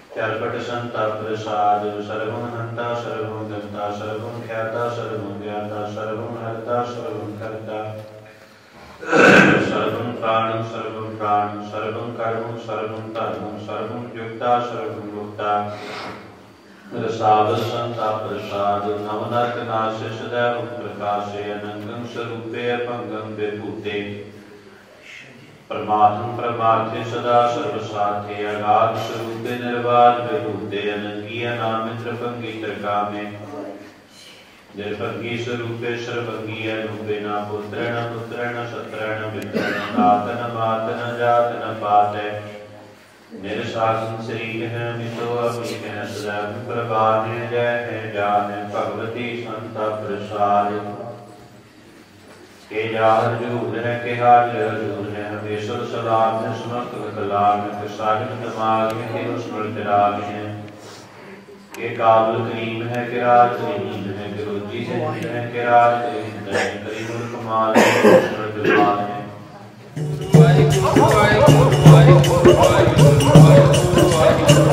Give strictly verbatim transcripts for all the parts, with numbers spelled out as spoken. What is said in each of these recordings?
कर्पट संता प्रसाद सर्वं हंता सर्वं गंता सर्वं ख्याता सर्वं ज्ञाता सर्वं हरता सर्वं कर्ता सर्वं प्राणं सर्वं प्राणं सर्वं कर्म सर्वं धर्मं सर्वं युक्ता सर्वं मुक्ता रसावल संता प्रसाद नवनर्क नाशे सदैव प्रकाशे अनंगं स्वरूपे भंगं विभूते परमात्म परमार्थे सदा सर्वसाथे अगाध स्वरूपे निर्वाद विभूते अनंगी अनामित्र भंगी त्रिकामे निर्भंगी स्वरूपे सर्वंगी अनुपेना पुत्रेण पुत्रेण सत्रेण मित्रेण नातन मातन जातन पाते निरशासन शरीर है मितो अमित है सदैव प्रभात है जय है जान है भगवती संता प्रसाद के जाहर जूर है के हार जूर है हमेशा सलाम है समस्त कलाम है सागन दिमाग है के स्मृत राग है के काबुल करीम है के राज करीम है के रोजी है है के राज करीम है करीम कमाल है स्मृत दिमाग है वाहिगुरु वाहिगुरु वाहिगुरु वाहिगुरु वाहिगुरु वाहिगुरु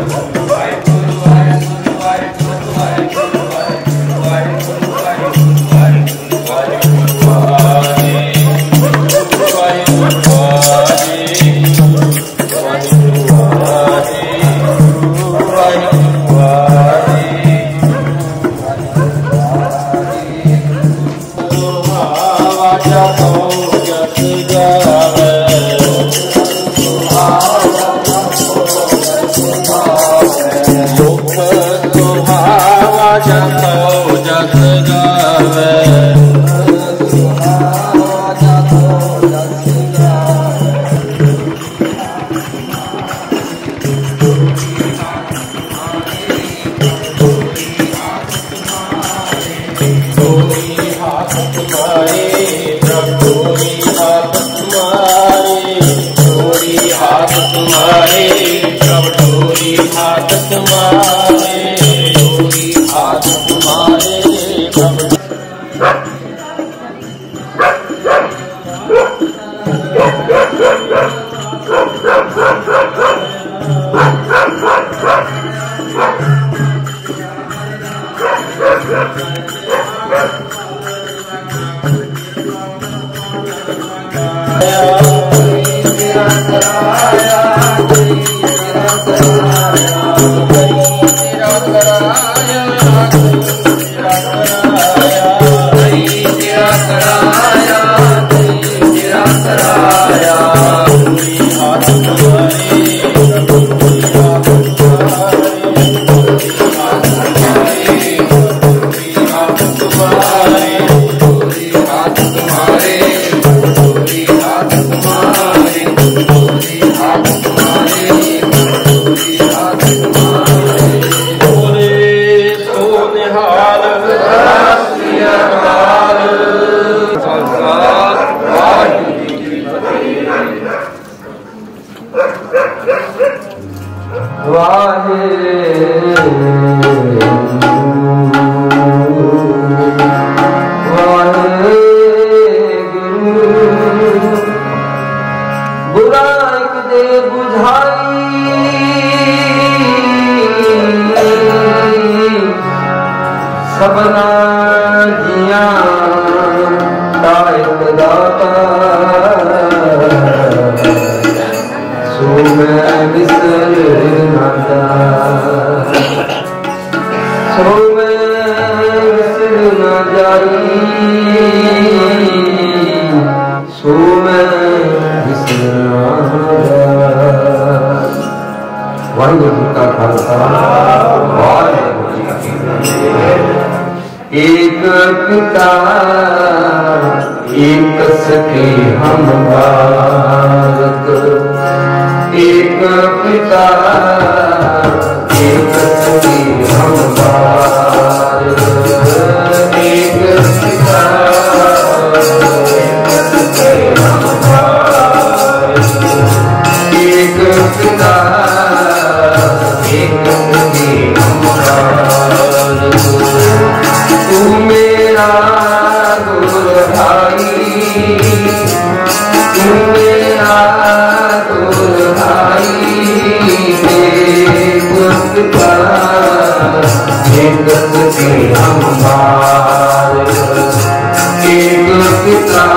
एक पिता एक सखी हम बालक, एक पिता एक सखी हम बालक, एक पिता एक सखी हम बालक, एक पिता एक सखी हम बालक। तू मेरा गुरु भाई, तू मेरा गुरु भाई, पिता एक के हम बालक, एक पिता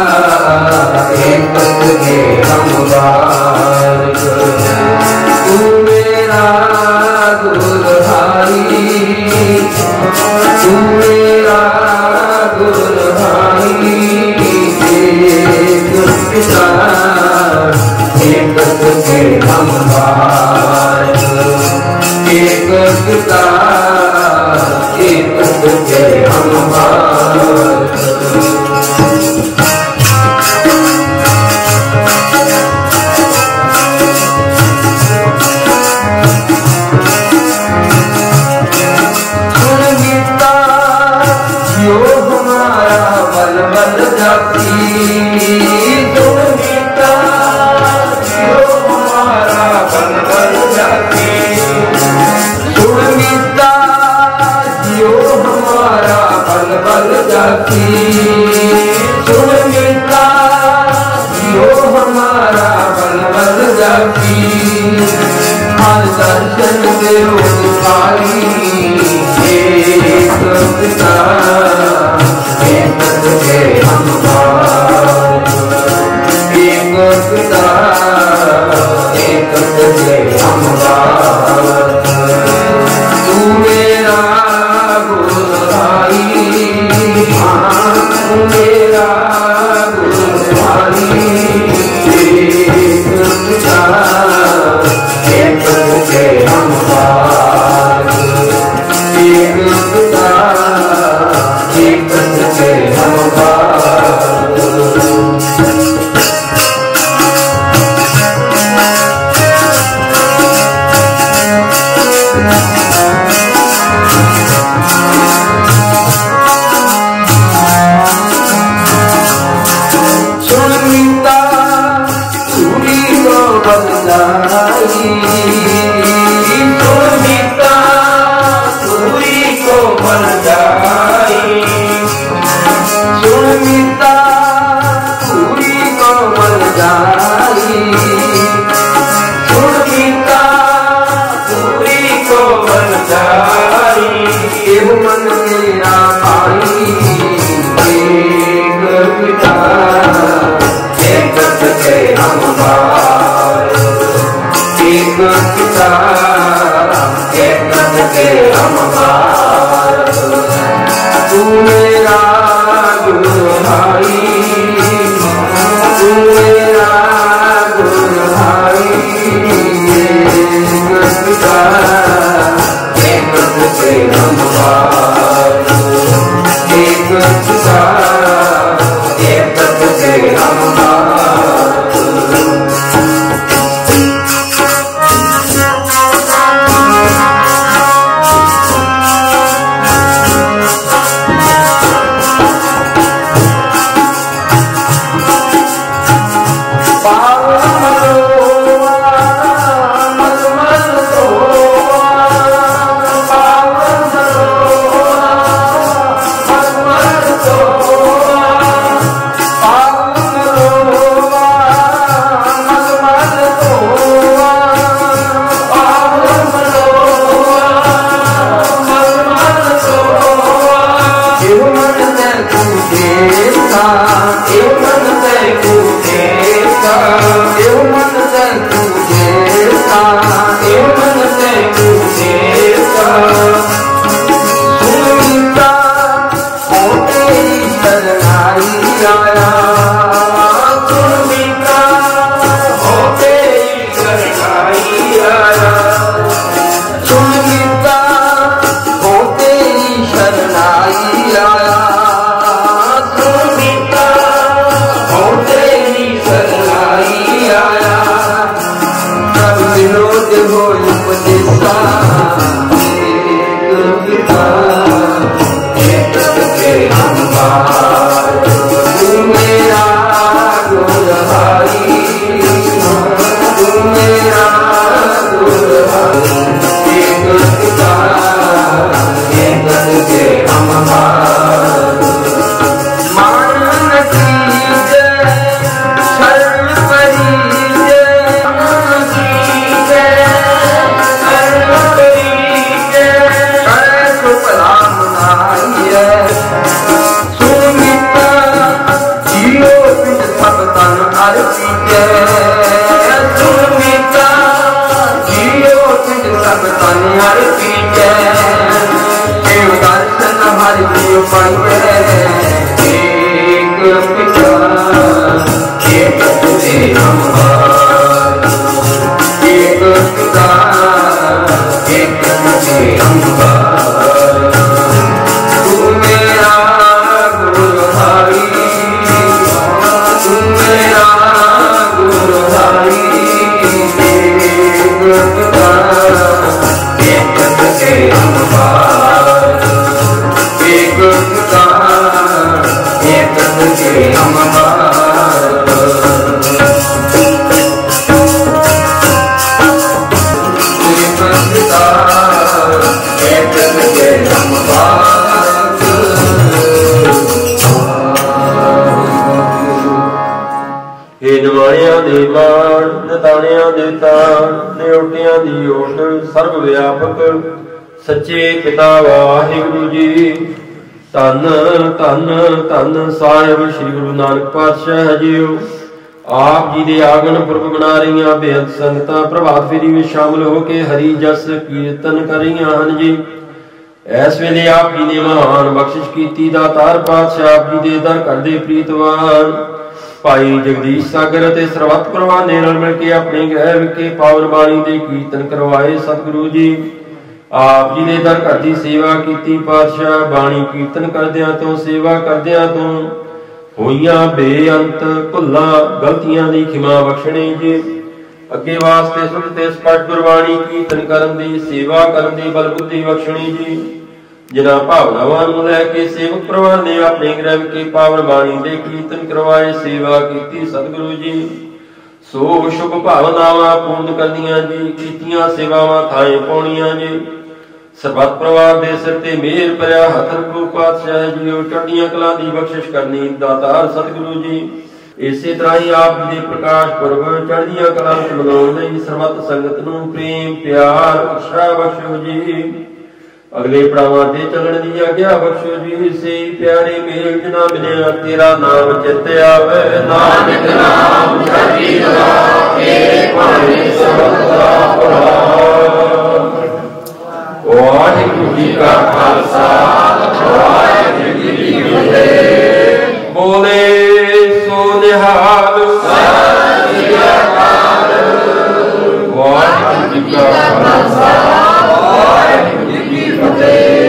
एक के हम बालक। तू मेरा गुरभाई, तू मेरा गुरभाई, एक पिता एक के हम बालक, एक पिता एक के हम बालक। बल बल जाती दुर्मिता, जो हमारा बल बल जाती दुर्मिता, जो हमारा बल बल जाती हर पीछे सुन मीता जियो सिंह सब तन हर पीछे शिव दर्शन हर जीव पाइए एक पिता एक तुझे अम्बार एक पिता एक तुझे अम्बार तू मेरा गुरु भाई तू मेरा गुरु भाई एक पिता एक तुझे अम्बार एक पिता एक तुझे अम्बार ਨਿਵਾਣਿਆਂ ਦੇ ਮਾਣ ਨਿਤਾਣਿਆਂ ਦੇ ਤਾਣ ਨਿਉਟਿਆਂ ਦੀ ਓਟ ਸਰਬ ਵਿਆਪਕ ਸੱਚੇ ਪਿਤਾ ਵਾਹਿਗੁਰੂ ਜੀ। ਧੰਨ ਧੰਨ ਧੰਨ ਸਾਹਿਬ ਸ੍ਰੀ ਗੁਰੂ ਨਾਨਕ ਪਾਤਸ਼ਾਹ ਜੀਓ। ਆਪ ਜੀ ਦੇ ਆਗਣ ਪੁਰਬ ਮਨਾ ਰਹੀਆਂ ਬੇਅੰਤ ਸੰਗਤਾਂ ਪ੍ਰਭਾਤ ਫੇਰੀ ਵਿੱਚ ਸ਼ਾਮਲ ਹੋ ਕੇ ਹਰੀ ਜਸ ਕੀਰਤਨ ਕਰ ਰਹੀਆਂ ਹਨ ਜੀ। ਇਸ ਵੇਲੇ ਆਪ ਜੀ ਨੇ ਮਹਾਨ ਬਖਸ਼ਿਸ਼ ਕੀਤੀ। ਦਾਤਾਰ ਪਾਤਸ਼ਾਹ ਆਪ ਜੀ ਦੇ ਦਰ ਕਰਦੇ ਪ੍ਰੀਤਵਾਨ ਭਾਈ ਜਗਦੀਸ਼ ਸਾਗਰ ਅਤੇ ਸਰਬੱਤ ਪਰਵਾਨੇ ਨਾਲ ਮਿਲ ਕੇ ਆਪਣੇ ਗ੍ਰਹਿ ਵਿਖੇ ਪਾਵਨ ਬਾਣੀ ਦੇ ਕੀਰਤਨ ਕਰਵਾਏ। ਸਤਿਗੁਰੂ ਜੀ ਆਪ ਜੀ ਨੇ ਦਰ ਘਰ ਦੀ ਸੇਵਾ ਕੀਤੀ। ਪਾਤਸ਼ਾਹ ਬਾਣੀ ਕੀਰਤਨ ਕਰਦਿਆਂ ਤੋਂ ਸੇਵਾ ਕਰਦਿਆਂ ਤੋਂ ਹੋਈਆਂ ਬੇਅੰਤ ਭੁੱਲਾਂ ਗਲਤੀਆਂ ਦੀ ਖਿਮਾ ਬਖਸ਼ਣੀ ਜੀ। ਅੱਗੇ ਵਾਸਤੇ ਸੁਧ ਤੇ ਸਪਸ਼ਟ ਗੁਰਬਾਣੀ ਕੀਰਤਨ ਕਰਨ ਦੀ ਸੇਵਾ ਕਰਨ ਦੀ ਬਲ ਬੁੱਧੀ ਬਖਸ਼ਣੀ ਜੀ। ਜਿਨ੍ਹਾਂ ਭਾਵਨਾਵਾਂ ਨੂੰ ਲੈ ਕੇ ਸੇਵਕ ਪਰਿਵਾਰ ਨੇ ਆਪਣੇ ਗ੍ਰਹਿ ਵਿਖੇ ਪਾਵਨ ਬਾਣੀ ਦੇ ਕੀਰਤਨ ਕਰਵਾਏ ਸੇਵਾ ਕੀਤੀ। ਸਤਿਗੁਰੂ ਜੀ ਸੋ ਸ਼ੁਭ ਭਾਵਨਾਵਾਂ ਪੂਰਨ ਕਰਨੀਆਂ ਜੀ। ਕੀਤੀਆਂ ਸੇਵਾਵਾਂ ਥਾਏ ਪਾਉਣੀਆਂ ਜੀ। ਸਰਬੱਤ ਪਰਿਵਾਰ ਦੇ ਸਿਰ ਤੇ ਮਿਹਰ ਭਰਿਆ ਹੱਥ ਰੱਖੋ ਪਾਤਸ਼ਾਹ ਜੀਓ। ਚੜ੍ਹਦੀਆਂ ਕਲਾਂ ਦੀ ਬਖਸ਼ਿਸ਼ ਕਰਨੀ ਦਾਤਾਰ ਸਤਿਗੁਰੂ ਜੀ। ਇਸੇ ਤਰ੍ਹਾਂ ਹੀ ਆਪ ਜੀ ਦੇ ਪ੍ਰਕਾਸ਼ ਪੁਰਬ ਚੜ੍ਹਦੀਆਂ ਕਲਾਂ ਵਿੱਚ ਮਨਾਉਣ ਲਈ ਸਰਬੱਤ ਸੰਗਤ ਨੂੰ ਪ੍ਰੇਮ ਪਿਆਰ ਉਤਸ਼ਾਹ ਬਖਸ਼ੋ ਜੀ। ਅਗਲੇ ਪੜਾਵਾਂ ਤੇ ਚੱਲਣ ਦੀ ਆਗਿਆ ਬਖਸ਼ੋ ਜੀ। ਸੇ ਪਿਆਰੇ ਮੇਲ ਜਿਨਾ ਮਿਲਿਆ ਤੇਰਾ ਨਾਮ ਚਿਤ ਆਵੇ। ਨਾਨਕ ਨਾਮ ਚੜ੍ਹਦੀ ਕਲਾ ਏ ਭਾਣੇ ਸਰਬੱਤ ਦਾ ਭਲਾ। ਵਾਹਿਗੁਰੂ ਜੀ ਕਾ ਖਾਲਸਾ ਵਾਹਿਗੁਰੂ ਜੀ ਕੀ ਫਤਿਹ। ਬੋਲੇ ਸੋ ਨਿਹਾਲ ਸਤਿ ਸ੍ਰੀ ਅਕਾਲ। ਵਾਹਿਗੁਰੂ ਜੀ ਕਾ ਖਾਲਸਾ ਵਾਹਿਗੁਰੂ ਜੀ ਕੀ ਫਤਿਹ।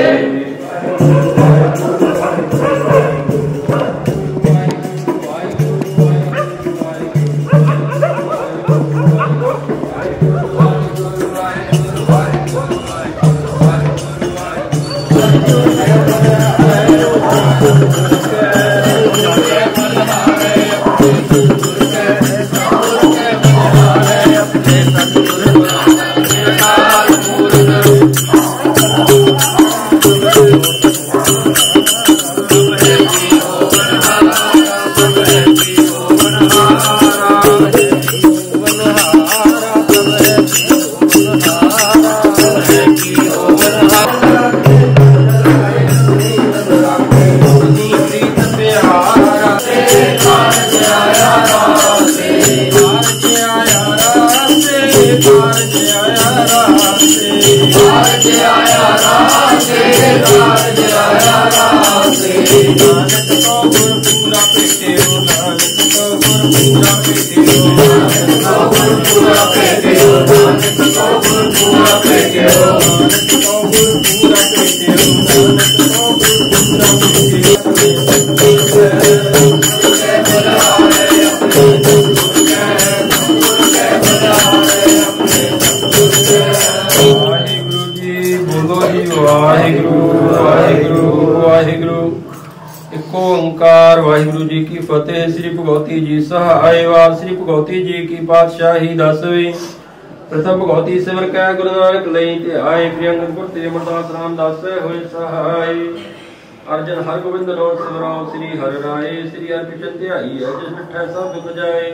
वाहिगुरु जी की फतेह। श्री भगवती जी सहाय। वार श्री भगवती जी की पातशाही दसवीं। प्रथम भगवती सिमर कै गुरु नानक लई ध्याय। प्रियंगन गुर ते अमरदास रामदास होए सहाय। अर्जन हर गोबिंद नो सिमराओ श्री हर राय। श्री हरकृष्ण ध्याई है जिस मिठै सब दुख जाए।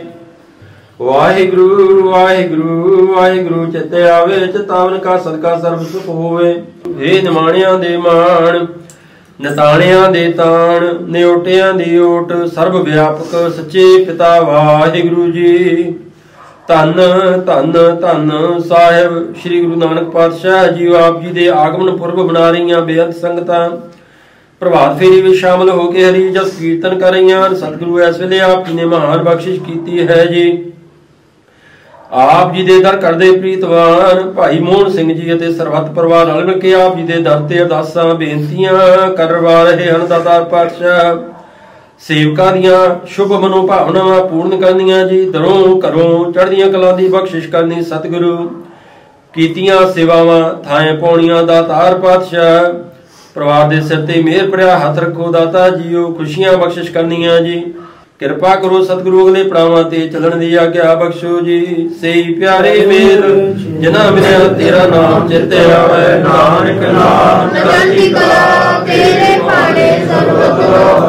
वाहिगुरु वाहिगुरु वाहिगुरु चित्ते आवे। चितावन का सदका सर्व सुख होवे। हे निमाणियां दे मान ਨਿਤਾਣਿਆਂ ਦੇ ਤਾਣ ਨਿਓਟਿਆਂ ਦੀ ਓਟ ਸਰਬ ਵਿਆਪਕ ਸੱਚੇ ਪਿਤਾ ਵਾਹਿਗੁਰੂ ਜੀ। ਧੰਨ ਧੰਨ ਧੰਨ ਸਾਹਿਬ ਸ੍ਰੀ ਗੁਰੂ ਨਾਨਕ ਪਾਤਸ਼ਾਹ ਜੀ ਆਪ ਜੀ ਦੇ ਆਗਮਨ ਪੁਰਬ ਬਣਾ ਰਹੀਆਂ ਬੇਅੰਤ ਸੰਗਤਾਂ ਪ੍ਰਭਾਤ ਫੇਰੀ ਵਿੱਚ ਸ਼ਾਮਲ ਹੋ ਕੇ ਹਰੀ ਜਸ ਕੀਰਤਨ ਕਰ ਰਹੀਆਂ। ਸਤਿਗੁਰੂ ਇਸ ਵੇਲੇ ਆਪ ਜੀ ਨੇ ਮਹਾਨ ਬਖਸ਼ਿਸ਼ ਕੀਤੀ ਹੈ ਜੀ। ਆਪ ਜੀ ਦੇ ਦਰ ਕਰਦੇ ਪ੍ਰੀਤਵਾਨ ਭਾਈ ਮੋਹਨ ਸਿੰਘ ਜੀ ਅਤੇ ਸਰਬੱਤ ਪਰਿਵਾਰ ਰਲ ਮਿਲ ਕੇ ਆਪ ਜੀ ਦੇ ਦਰ ਤੇ ਅਰਦਾਸਾਂ ਬੇਨਤੀਆਂ ਕਰਵਾ ਰਹੇ ਹਨ। ਦਾਤਾਰ ਪਾਤਸ਼ਾਹ ਸੇਵਕਾਂ ਦੀਆਂ ਸ਼ੁਭ ਮਨੋ ਭਾਵਨਾਵਾਂ ਪੂਰਨ ਕਰਨੀਆਂ ਜੀ। ਦਰੋਂ ਘਰੋਂ ਚੜ੍ਹਦੀਆਂ ਕਲਾਂ ਦੀ ਬਖਸ਼ਿਸ਼ ਕਰਨੀ। ਸਤਿਗੁਰੂ ਕੀਤੀਆਂ ਸੇਵਾਵਾਂ ਥਾਂ ਪਾਉਣੀਆਂ। ਦਾਤਾਰ ਪਾਤਸ਼ਾਹ ਪਰਿਵਾਰ ਦੇ ਸਿਰ ਤੇ ਮਿਹਰ ਭਰਿਆ ਹੱਥ ਰੱਖੋ। ਦਾਤਾ ਜੀਓ ਖੁਸ਼ੀਆਂ ਬਖਸ਼ਿਸ਼ ਕਰਨੀਆਂ ਜੀ। ਕਿਰਪਾ ਕਰੋ ਸਤਿਗੁਰੂ ਅਗਲੇ ਪੜਾਵਾਂ ਤੇ ਚੱਲਣ ਦੀ ਆਗਿਆ ਬਖਸ਼ੋ ਜੀ। ਸਹੀ ਪਿਆਰੇ ਮੇਲ ਜਿਨ੍ਹਾਂ ਮਿਲਿਆ ਤੇਰਾ ਨਾਮ ਚਿਤ ਆਵੇ। ਨਾਨਕ ਨਾਮ ਚੜ੍ਹਦੀ ਕਲਾ ਤੇਰੇ ਪਾੜੇ ਸਰਬਤ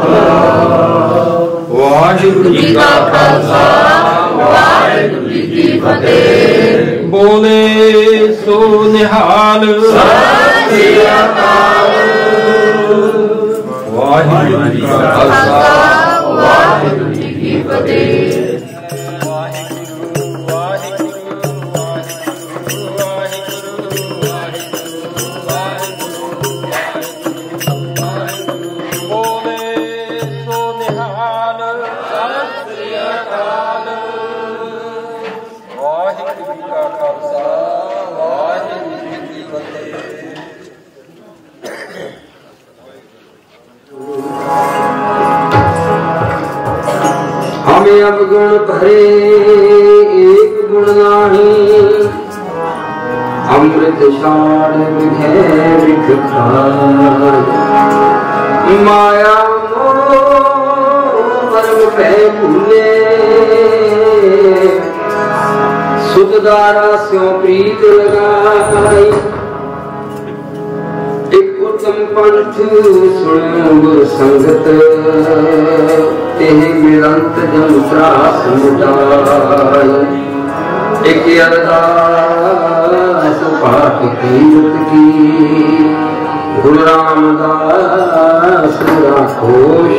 ਵਾਹਿਗੁਰੂ ਜੀ ਕਾ ਖਾਲਸਾ ਵਾਹਿਗੁਰੂ ਜੀ ਕੀ ਫਤਿਹ। ਬੋਲੇ ਸੋ ਨਿਹਾਲ ਸਤਿ ਸ੍ਰੀ ਅਕਾਲ। ਵਾਹਿਗੁਰੂ ਜੀ ਕਾ ਖਾਲਸਾ ਵਾਹਿਗੁਰੂ ਜੀ ਕੀ ਫਤਿਹ। अब गुण भरे एक गुण नाही अमृत सार विघे विख माया मोह परम पे भूले सुतदारा स्यों प्रीत लगाई एक उत्तम पंथ सुनो गुर संगत तेहि मिलंत जन त्रास मिटाय एक अरदास पाठ कीरत की गुरु रामदास राखो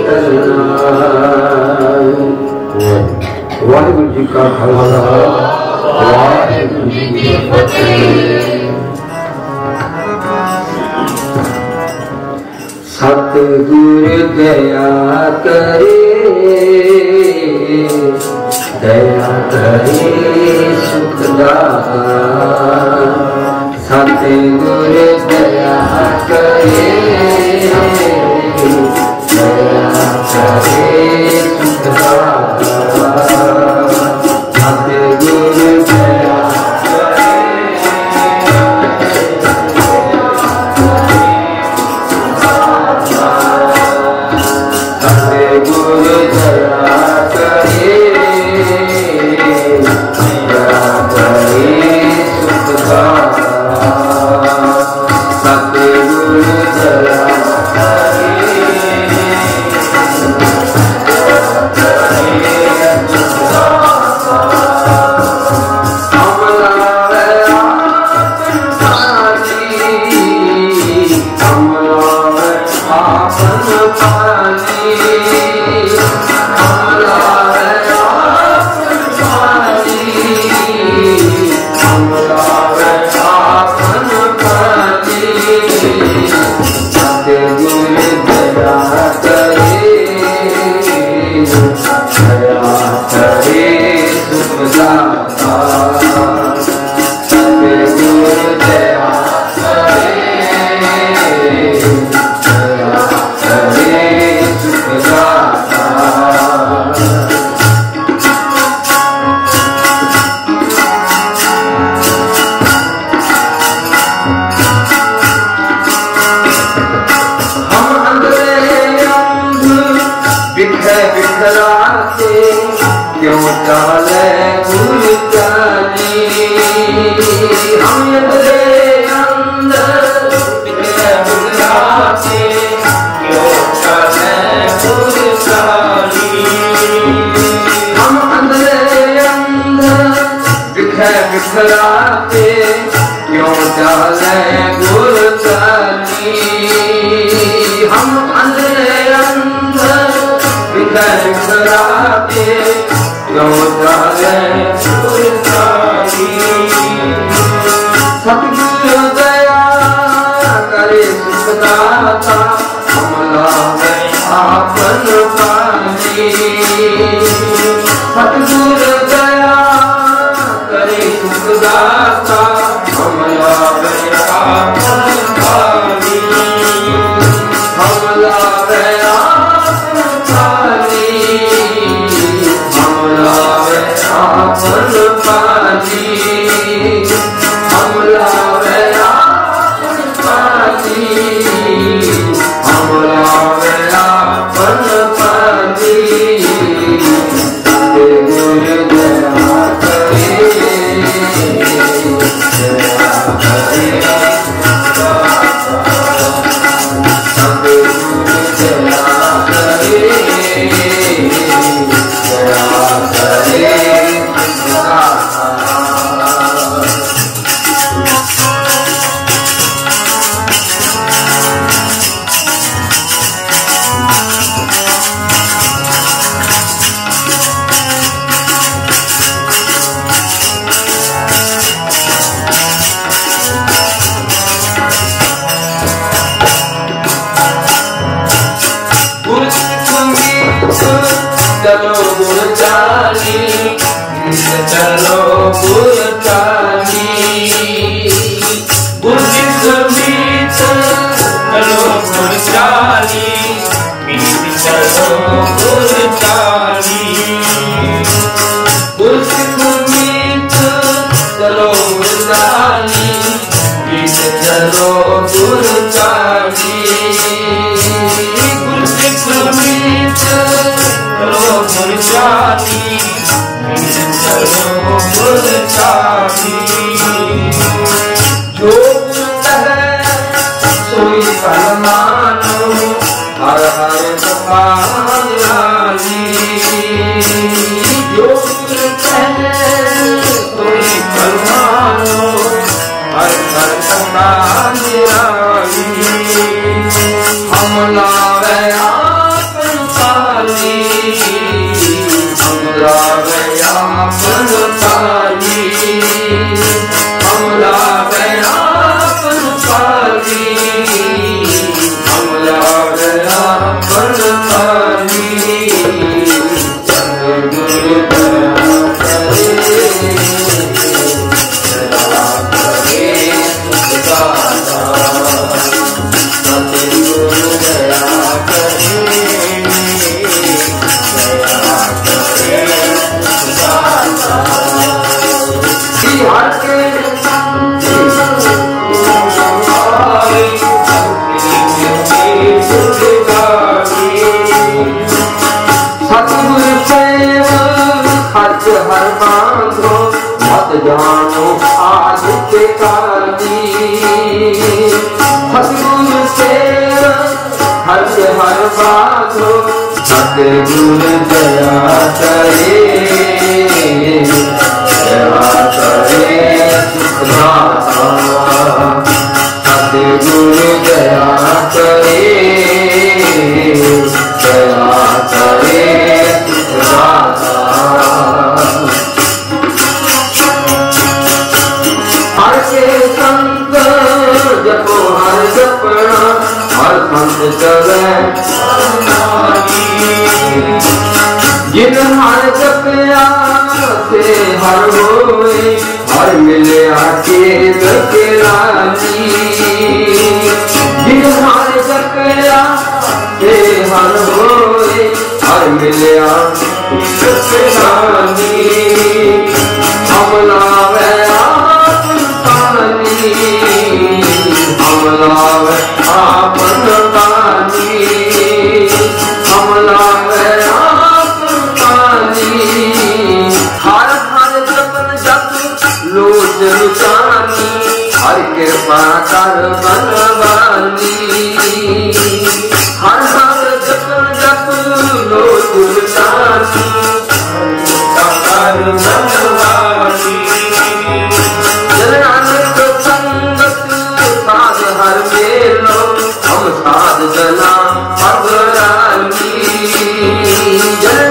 शरणाय। वाहिगुरु जी का खालसा वाहिगुरु जी की फतेह। सतगुरु दया करे दया करे सुखदाता सतगुरु दया करे दया करे सुखदाता सतगुरु दया क्यों चले गुरु चली हम कराते क्यों जाने सुरतारी। सतगुरु दया करे सुखदाता हमला में आपन पानी। सतगुरु दया करे सुखदाता हमला में आपन पानी। हमला में आपन पानी। हमला में आपन पानी। हमला में आपन पानी। हमला में आपन पानी। गुरु दया करे दया करे चलो गुण चाली चलो गुण चाली। गुण समीत चलो गुण चाली चलो गुण चाली। गुण समीत चलो गुण चाली चलो गुण चाली। गुण समीत चलो गुण चाली चलो गुण चाली। जो गुण है सोई फल मानो हर हर समान लाली। जो गुण है सोई फल मानो हर हर समान लाली। हमला में आपन पानी। हमला में आपन पानी। हमला में आपन पानी। हमला में आपन पानी। सतगुरु दया करे दया करे सुखदाता। सतगुरु दया करे दया करे सुखदाता। हर के सतगुरु सेव खर्च हर बांधो मत जानो आज के काली। सतगुरु सेव खर्च हर बांधो सतगुरु दया करे दया करे सुखदाता। सतगुरु दया करे दया करे सुखदाता। हर के संत जपो हर जपना हर संत चले जिन हर जपया से हर होए हर मिले आके के रानी। जिन हर जपया से हर होए हर मिले आके के रानी। हमला में आपन पानी। हमला में आपन पानी। हमला में आपन पानी। हर हर जपन जप लोच लुचानी हर कृपा कर बनवानी। हर हर जपन जप लोच लुचानी कर बनवानी। जननानक संगत साध हर मेलो हम साध जना अगरानी। जन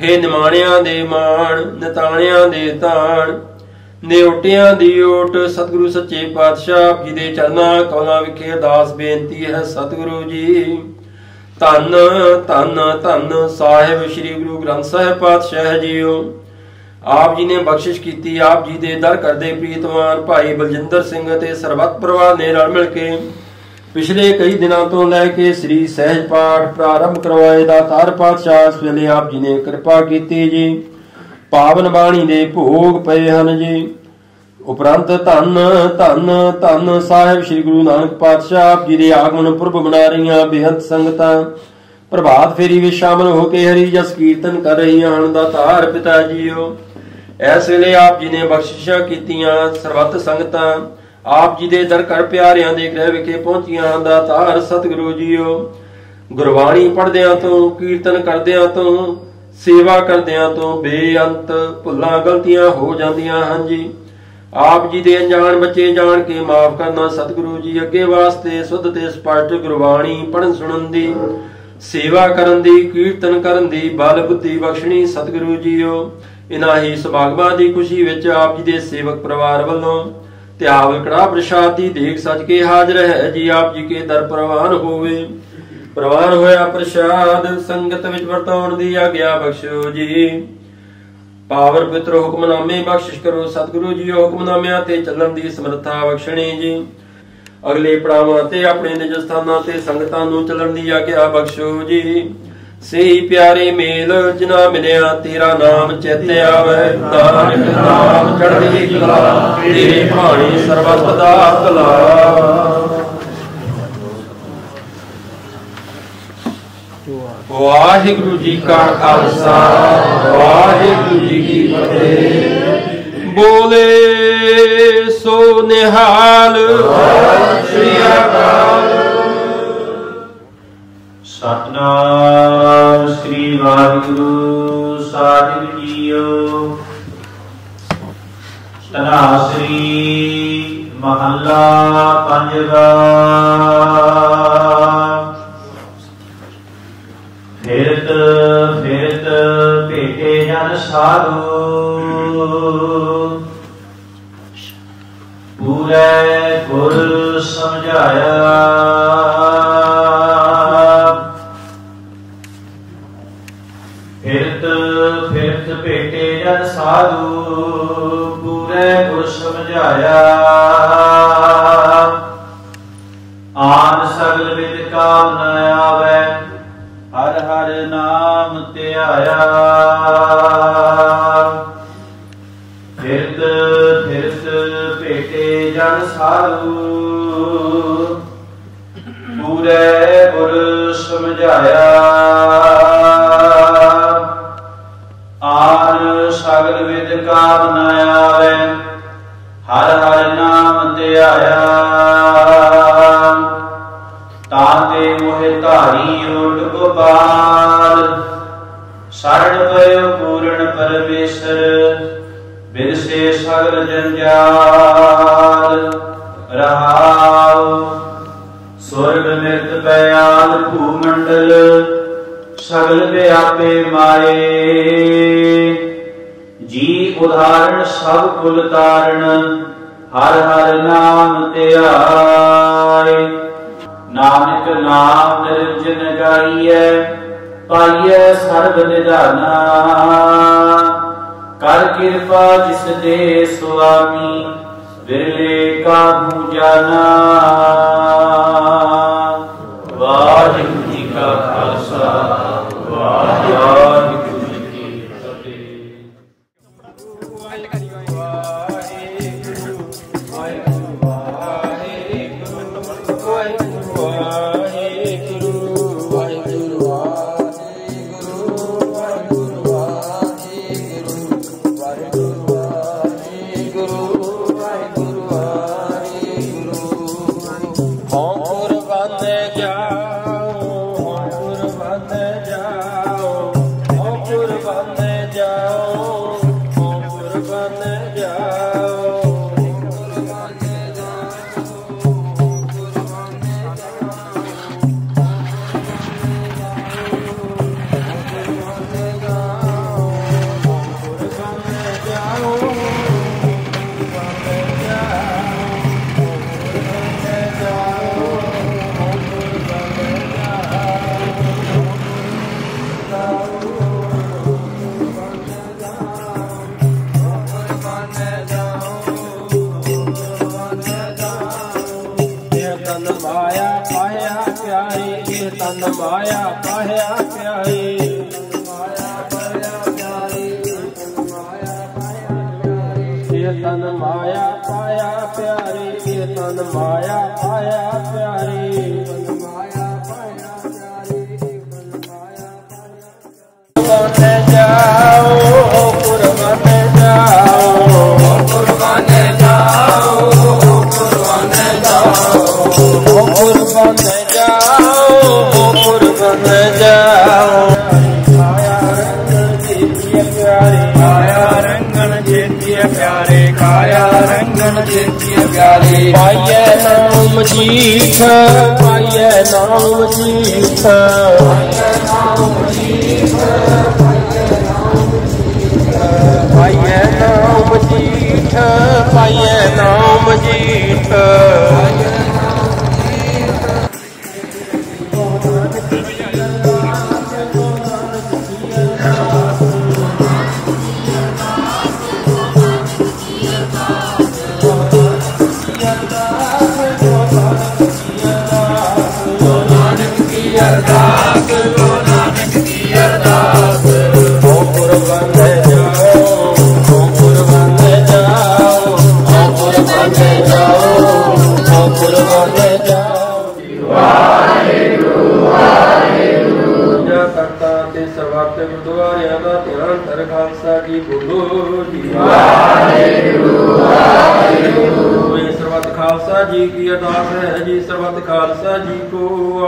हे ਨਿਮਾਣਿਆਂ ਦੇ ਮਾਣ, ਨਿਤਾਣਿਆਂ ਦੇ ਤਾਣ, ਨਿਉਟਿਆਂ ਦੀ ਓਟ। ਸਤਿਗੁਰੂ ਸੱਚੇ ਪਾਤਸ਼ਾਹ ਆਪ ਜੀ ਦੇ ਚਰਨਾਂ ਕਮਲਾਂ ਵਿਖੇ ਅਰਦਾਸ ਬੇਨਤੀ ਹੈ। ਸਤਿਗੁਰੂ ਜੀ ਧੰਨ ਧੰਨ ਧੰਨ ਸਾਹਿਬ ਸ੍ਰੀ ਗੁਰੂ ਗ੍ਰੰਥ ਸਾਹਿਬ ਪਾਤਸ਼ਾਹ ਜੀਓ। ਆਪ ਜੀ ਨੇ ਬਖਸ਼ਿਸ਼ ਕੀਤੀ। ਆਪ ਜੀ ਦੇ ਦਰ ਕਰਦੇ ਪ੍ਰੀਤਮਾਨ ਭਾਈ ਬਲਜਿੰਦਰ ਸਿੰਘ ਅਤੇ ਸਰਬੱਤ ਪਰਿਵਾਰ ਨੇ ਰਲ ਮਿਲ ਕੇ ਪਿਛਲੇ ਕਈ ਦਿਨਾਂ ਤੋਂ ਲੈ ਕੇ ਸ੍ਰੀ ਸਹਿਜ ਪਾਠ ਪ੍ਰਾਰੰਭ ਕਰਵਾਏ। ਦਾਤਾਰ ਪਾਤਸ਼ਾਹ ਇਸ ਵੇਲੇ ਆਪ ਜੀ ਨੇ ਕਿਰਪਾ ਕੀਤੀ ਜੀ। ਪਾਵਨ ਬਾਣੀ ਦੇ ਭੋਗ ਪਏ ਹਨ ਜੀ। ਉਪਰੰਤ ਧੰਨ ਧੰਨ ਧੰਨ ਸਾਹਿਬ ਸ੍ਰੀ ਗੁਰੂ ਨਾਨਕ ਪਾਤਸ਼ਾਹ ਆਪ ਜੀ ਦੇ ਆਗਮਨ ਪੁਰਬ ਮਨਾ ਰਹੀਆਂ ਬੇਅੰਤ ਸੰਗਤਾਂ ਪ੍ਰਭਾਤ ਫੇਰੀ ਵਿੱਚ ਸ਼ਾਮਲ ਹੋ ਕੇ ਹਰੀ ਜਸ ਕੀਰਤਨ ਕਰ ਰਹੀਆਂ ਹਨ। ਦਾਤਾਰ ਪਿਤਾ ਜੀਓ ਇਸ ਵੇਲੇ ਆਪ ਜੀ ਨੇ ਬਖਸ਼ਿਸ਼ਾਂ ਕੀਤੀਆਂ। ਸਰਬੱਤ ਸੰਗਤਾਂ ਆਪ ਜੀ ਦੇ ਦਰ ਘਰ ਪਿਆਰਿਆਂ ਦੇ ਗ੍ਰਹਿ ਵਿਖੇ ਪਹੁੰਚੀਆਂ ਹਨ। ਦਾਤਾਰ ਸਤਿਗੁਰੂ ਜੀਓ ਗੁਰਬਾਣੀ ਪੜ੍ਹਦਿਆਂ ਤੋਂ, ਕੀਰਤਨ ਕਰਦਿਆਂ ਤੋਂ, ਸੇਵਾ ਕਰਦਿਆਂ ਤੋਂ ਬੇਅੰਤ ਭੁੱਲਾਂ ਗਲਤੀਆਂ ਹੋ ਜਾਂਦੀਆਂ ਹਨ ਜੀ। ਆਪ ਜੀ ਦੇ ਅਣਜਾਣ ਬੱਚੇ ਜਾਣ ਕੇ ਮਾਫ ਕਰਨਾ ਸਤਿਗੁਰੂ ਜੀ। ਅੱਗੇ ਵਾਸਤੇ ਸੁੱਧ ਤੇ ਸਪਸ਼ਟ ਗੁਰਬਾਣੀ ਪੜ੍ਹਨ ਸੁਣਨ ਦੀ, ਸੇਵਾ ਕਰਨ ਦੀ, ਕੀਰਤਨ ਕਰਨ ਦੀ ਬਲ ਬੁੱਧੀ ਬਖਸ਼ਣੀ ਸਤਿਗੁਰੂ ਜੀਓ। ਇਨ੍ਹਾਂ ਹੀ ਸੁਭਾਗਾਂ ਦੀ ਖੁਸ਼ੀ ਵਿੱਚ ਆਪ ਜੀ ਦੇ ਸੇਵਕ ਪਰਿਵਾਰ ਵੱਲੋਂ ਧਿਆਵ ਕੜਾ ਪ੍ਰਸ਼ਾਦ ਦੀ ਦੇਖ ਸੱਜ ਕੇ ਹਾਜ਼ਰ ਹੈ ਜੀ। ਆਪ ਜੀ ਕੇ ਦਰ ਪ੍ਰਵਾਨ ਹੋਵੇ। ਪ੍ਰਵਾਨ ਹੋਇਆ ਪ੍ਰਸ਼ਾਦ ਸੰਗਤ ਵਿੱਚ ਵਰਤਾਉਣ ਦੀ ਆਗਿਆ ਬਖਸ਼ੋ ਜੀ। ਪਾਵਰ ਪਿੱਤਰ ਹੁਕਮਨਾਮੇ ਬਖਸ਼ਿਸ਼ ਕਰੋ ਸਤਿਗੁਰੂ ਜੀ। ਹੁਕਮਨਾਮਿਆਂ ਤੇ ਚੱਲਣ ਦੀ ਸਮਰੱਥਾ ਬਖਸ਼ਣੀ ਜੀ। ਅਗਲੇ ਪੜਾਵਾਂ ਤੇ ਆਪਣੇ ਨਿਜ ਸਥਾਨਾਂ ਤੇ ਸੰਗਤਾਂ ਨੂੰ ਚੱਲਣ ਦੀ ਆਗਿਆ ਬਖਸ਼ੋ ਜੀ। ਸਹੀ ਪਿਆਰੇ ਮੇਲ ਜਿਨ੍ਹਾਂ ਮਿਲਿਆ ਤੇਰਾ ਨਾਮ ਚੇਤੇ ਆਵੇ। ਨਾਨਕ ਨਾਮ ਚੜ੍ਹਦੀ ਕਲਾ ਤੇਰੇ ਭਾਣੇ ਸਰਬੱਤ ਦਾ ਭਲਾ। ਵਾਹਿਗੁਰੂ ਜੀ ਕਾ ਖਾਲਸਾ ਵਾਹਿਗੁਰੂ ਜੀ ਕੀ ਫਤਿਹ। ਬੋਲੇ ਸੋ ਨਿਹਾਲ ਸ੍ਰੀ ਅਕਾਲ। ਸਤਿਨਾਮ ਸ੍ਰੀ ਵਾਹਿਗੁਰੂ ਸਾਹਿਬ ਜੀਓ। ਧਨਾਸਰੀ ਮਹੱਲਾ ਪੰਜਵਾ। ਫਿਰਤ ਫਿਰਤ ਭੇਟੇ ਜਨ ਸਾਧੂ, ਪੂਰੇ ਗੁਰ ਸਮਝਾਇਆ। ਫਿਰਤ ਫਿਰਤ ਭੇਟੇ ਜਨ ਸਾਧੂ, ਪੂਰੇ ਗੁਰ ਸਮਝਾਇਆ। ਆਨ ਸਗਲ ਵਿਦ ਕਾਲ ਨ ਆਵੈ, ਹਰ ਹਰ ਨਾਮ ਧਿਆਇਆ। ਫਿਰਤ ਫਿਰਤ ਭੇਟੇ ਜਨ ਸਾਧੂ, ਪੂਰੇ ਗੁਰ ਸਮਝਾਇਆ। ਆਨ ਸਗਲ ਵਿਦ ਕਾਲ ਨ ਆਵੈ, ਹਰ ਹਰ ਨਾਮ ਧਿਆਇਆ। ਤਾਤੇ ਮੋਹਿ ਧਾਰੀ ਓਟ ਗੋਪਾਲ, ਸਰਣ ਪਇਓ ਪੂਰਨ ਪਰਮੇਸ਼ਰ। ਬਿਰਸੇ ਸਗਲ ਜੰਜਾਲ ਰਹਾਉ। ਸੁਰਗ ਮਿਰਤ ਪਿਆਲ ਭੂਮੰਡਲ, ਸਗਲ ਵਿਆਪੇ ਮਾਏ। ਜੀ ਉਦਾਹਰਣ ਸਭ ਕੁਲ ਤਾਰਨ, ਹਰ ਹਰ ਨਾਮ ਧਿਆਏ। ਨਾਨਕ ਨਾਮ ਨਿਰੰਜਨ ਗਾਈਐ, ਪਾਈਐ ਸਰਬ ਨਿਧਾਨਾ। ਕਰ ਕਿਰਪਾ ਜਿਸ ਦੇ ਸੁਆਮੀ, ਵਿਰਲੇ ਕਾਹੂ ਜਾਨਾ। ਵਾਹਿਗੁਰੂ ਜੀ ਕਾ ਖਾਲਸਾ ਵਾਹਿਗੁਰੂ ਜੀ ਕੀ ਫਤਿਹ। ਹਉ ਕੁਰਬਾਨੇ ਜਾਉ, ਹਉ माया पाया प्यारे तन माया पाया प्यारे तन माया पाया प्यारे कुर्बान जाओ कुर्बान जाओ कुर्बान जाओ कुर्बान जाओ कुर्बान जाओ कुर्बान जाओ आया रंगन जेतिया प्यारे आया रंगन जेतिया प्यारे काया रंगन जेतिया प्यारे पाइए नाम जीठ पाइए नाम जीठ पाइए नाम जीठ पाइए नाम जीठ पाइए नाम जीठ गुरुद्वारिया का ध्यान कर खालसा जी बोलो जी वाहेगुरु वाहेगुरु सर्वत खालसा जी की अरदास है जी सर्वत खालसा जी को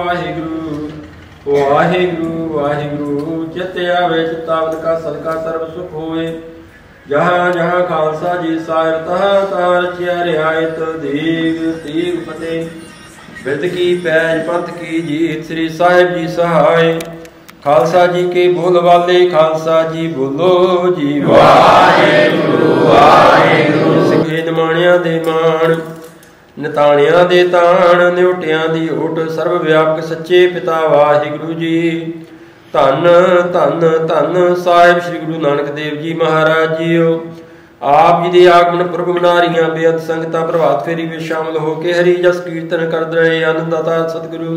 वाहेगुरु वाहेगुरु वाहेगुरु चित आवे चितावत का सदका सर्व सुख होए जहाँ जहाँ खालसा जी सायर तहाँ तहाँ रचिया रियायत दीग दीग फतेह बिरद की पैज पंथ की जीत श्री साहिब जी सहाय खालसा जी के बोल वाले खालसा जी बोलो जी वाहेगुरु वाहेगुरु सिखे निमाणिया दे मान निताणिया दे ताण निउटिया दी ओट सर्व व्यापक सच्चे पिता वाहिगुरु जी धन धन धन साहिब श्री गुरु नानक देव जी महाराज जीओ आप जी दे आगमन पुरब मना रहीआं बेअंत संगतां प्रभात फेरी विच शामिल होके हरि जस कीर्तन करदे रहे आनंददाता सतगुरु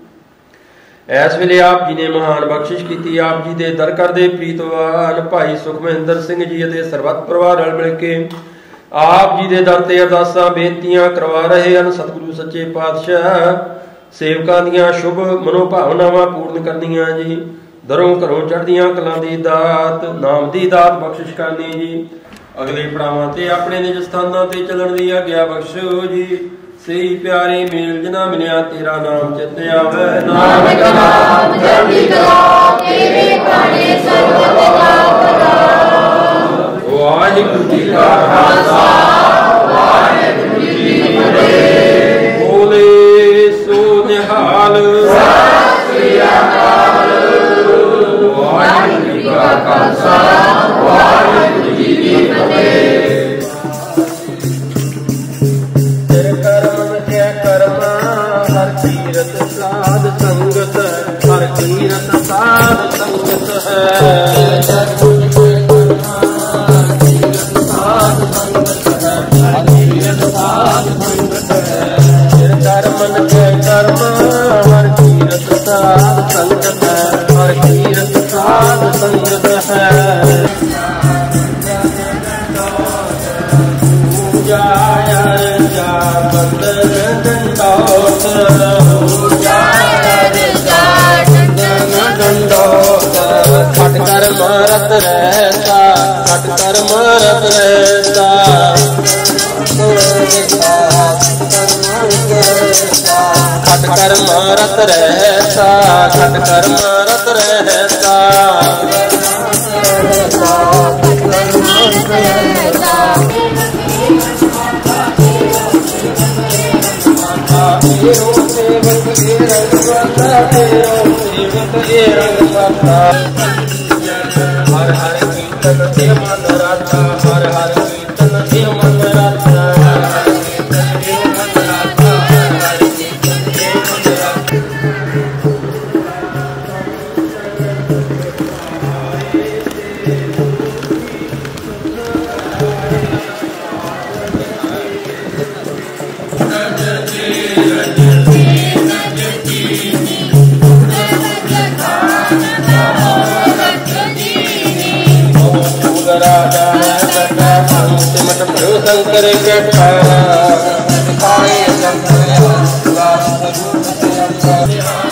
इस वेले आप जी ने महान बख्शिश की आप जी दे दर कर दे प्रीतवान भाई सुखमहिंदर सिंह जी ते सरबत परिवार रल मिल के आप जी दे दर ते अरदासां बेनतियां करवा रहे हैं सतगुरु सच्चे पातशाह सेवकां दीआं शुभ मनोभावनावां पूर्ण करनियां जी दरों घरों चढ़दियां कलां दी दात नाम दी दात बख्शिश करनी जी अगले पड़ावां ते अपने निज स्थानां ते चलण दी आग्या बख्शो जी से प्यारे मेल जना मिलिया तेरा नाम चित आवे नानक नाम जपी करो तेरे बाणे सर्वत गावो वाहिगुरु जी का खालसा वाहिगुरु जी की फतेह बोले सो निहाल सत श्री अकाल वाहिगुरु जी का खालसा वाहिगुरु जी की फतेह साध संगत हर कीरत साध संगत है कर्मन के कर्म हर कीरत साध संगत है हर कीरत साध संगत है खट कर मारत रहता खट कर मारत रहता खट कर मारत रहता खट कर मारत रहता हर हर कीर्तन से मन राता हर हर कीर्तन से मन राता शंकर कृपा